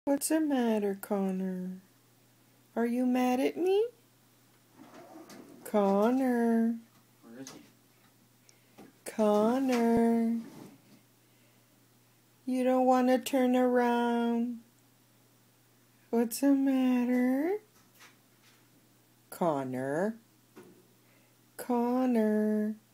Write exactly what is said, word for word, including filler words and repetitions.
What's the matter, Connor? Are you mad at me? Connor. Where is he? Connor. You don't want to turn around? What's the matter? Connor. Connor.